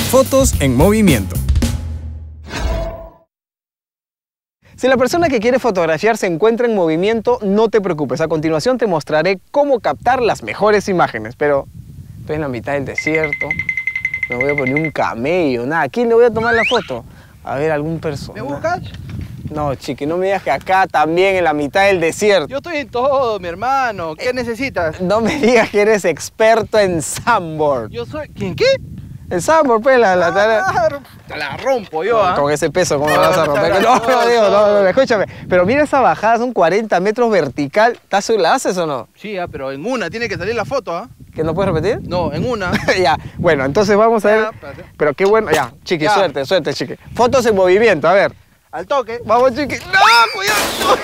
Fotos en movimiento. Si la persona que quiere fotografiar se encuentra en movimiento, no te preocupes. A continuación te mostraré cómo captar las mejores imágenes. Pero estoy en la mitad del desierto, me voy a poner un camello, nada. ¿A quién le voy a tomar la foto? A ver, algún personaje. ¿Me buscas? No, chiqui, no me digas que acá también en la mitad del desierto. Yo estoy en todo, mi hermano. ¿Qué necesitas? No me digas que eres experto en sandboard. Yo soy... ¿Quién qué? El sandboard, pues, Claro. Te la rompo yo, ¿ah? Con ese peso, ¿cómo me vas a romper? No, No, escúchame. Pero mira esa bajada, son 40 metros vertical. ¿La haces o no? Sí, pero en una tiene que salir la foto, ¿ah? ¿Que no puedes repetir? No, en una. Ya, bueno, entonces vamos a ver. Ya, espérate. Pero qué bueno. Ya, chiqui, Ya. suerte, chiqui. Fotos en movimiento, a ver. Al toque. Vamos, chiqui. ¡No, cuidado!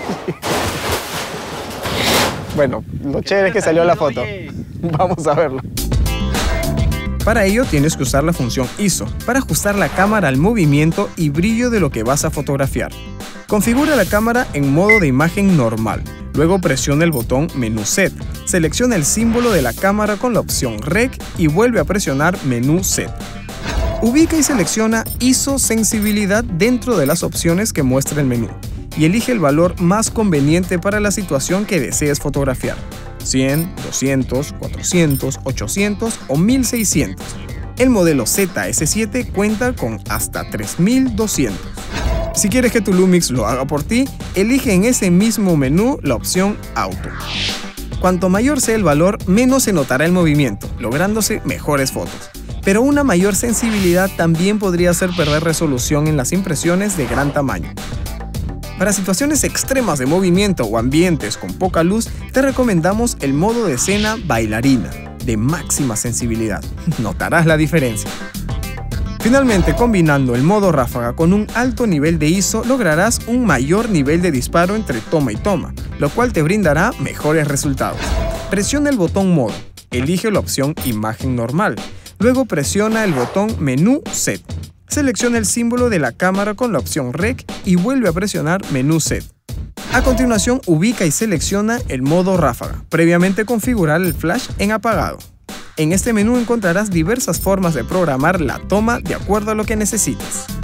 Bueno, lo chévere es que salió la foto. Oye. Vamos a verlo. Para ello tienes que usar la función ISO para ajustar la cámara al movimiento y brillo de lo que vas a fotografiar. Configura la cámara en modo de imagen normal. Luego presiona el botón Menú Set. Selecciona el símbolo de la cámara con la opción Rec y vuelve a presionar Menú Set. Ubica y selecciona ISO Sensibilidad dentro de las opciones que muestra el menú y elige el valor más conveniente para la situación que desees fotografiar. 100, 200, 400, 800 o 1600. El modelo ZS7 cuenta con hasta 3200. Si quieres que tu Lumix lo haga por ti, elige en ese mismo menú la opción Auto. Cuanto mayor sea el valor, menos se notará el movimiento, lográndose mejores fotos. Pero una mayor sensibilidad también podría hacer perder resolución en las impresiones de gran tamaño. Para situaciones extremas de movimiento o ambientes con poca luz, te recomendamos el modo de escena bailarina, de máxima sensibilidad. Notarás la diferencia. Finalmente, combinando el modo ráfaga con un alto nivel de ISO, lograrás un mayor nivel de disparo entre toma y toma, lo cual te brindará mejores resultados. Presiona el botón Modo, elige la opción Imagen Normal, luego presiona el botón Menú Set. Selecciona el símbolo de la cámara con la opción Rec y vuelve a presionar Menú Set. A continuación, ubica y selecciona el modo ráfaga, previamente configurar el flash en apagado. En este menú encontrarás diversas formas de programar la toma de acuerdo a lo que necesites.